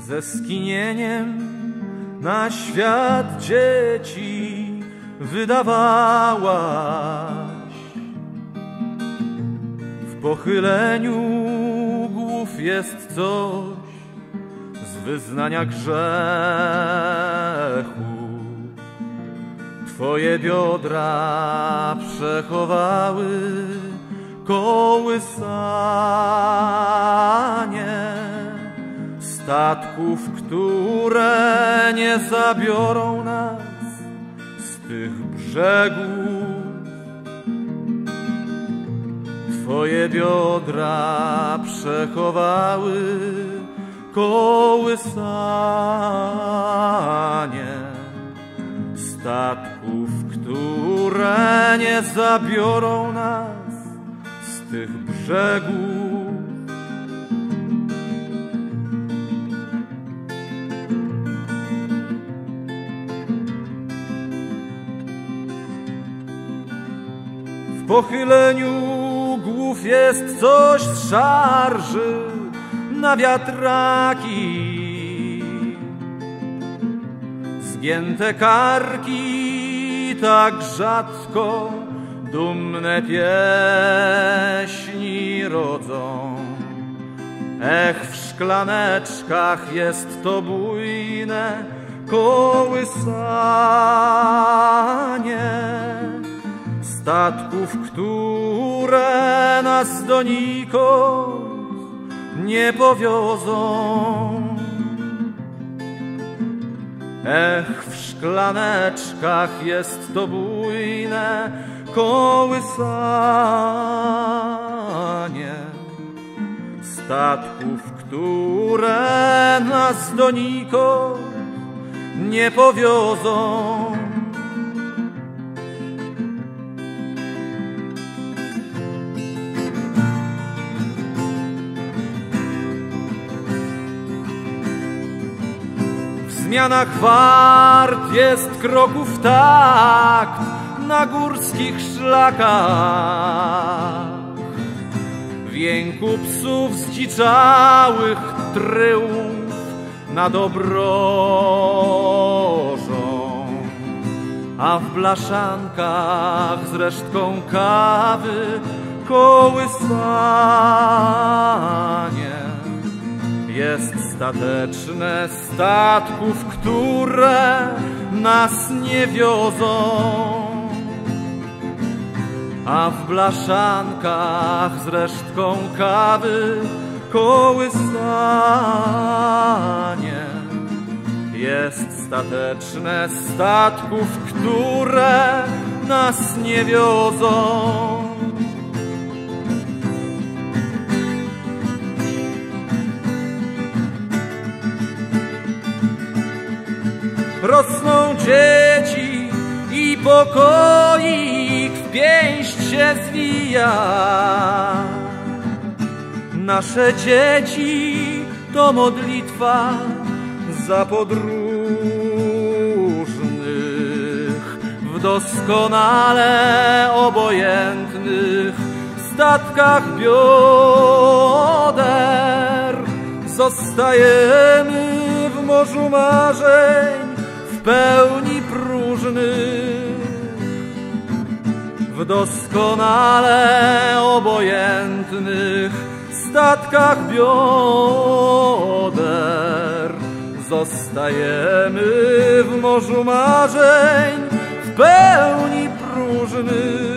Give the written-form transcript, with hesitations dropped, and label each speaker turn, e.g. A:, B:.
A: ze skinieniem na świat dzieci wydawałaś. W pochyleniu głów jest coś z wyznania grzechu. Twoje biodra przechowały kołysanie statków, które nie zabiorą nas z tych brzegów. Twoje biodra przechowały kołysanie statków, które nie zabiorą nas z tych brzegów. W pochyleniu głów jest coś z szarży na wiatraki. Zgięte karki tak rzadko dumne pieśni rodzą. Ech, w szklaneczkach jest to bujne kołysanie statków, które nas donikąd nie powiozą. Ech, w szklaneczkach jest to bujne kołysanie statków, które nas donikąd nie powiozą. W zmianach wart jest kroków takt na górskich szlakach. W jęku psów zdziczałych tryumf nad obrożą, a w blaszankach z resztką kawy kołysanie jest stateczne statków, które nas nie wiozą, a w blaszankach z resztką kawy kołysanie jest stateczne statków, które nas nie wiozą. Rosną dzieci i pokoik w pięść się zwija. Nasze dzieci to modlitwa za podróżnych w doskonale obojętnych statkach bioder. Zostajemy w morzu marzeń w pełni próżnych, w doskonale obojętnych statkach bioder. Zostajemy w morzu marzeń w pełni próżnych.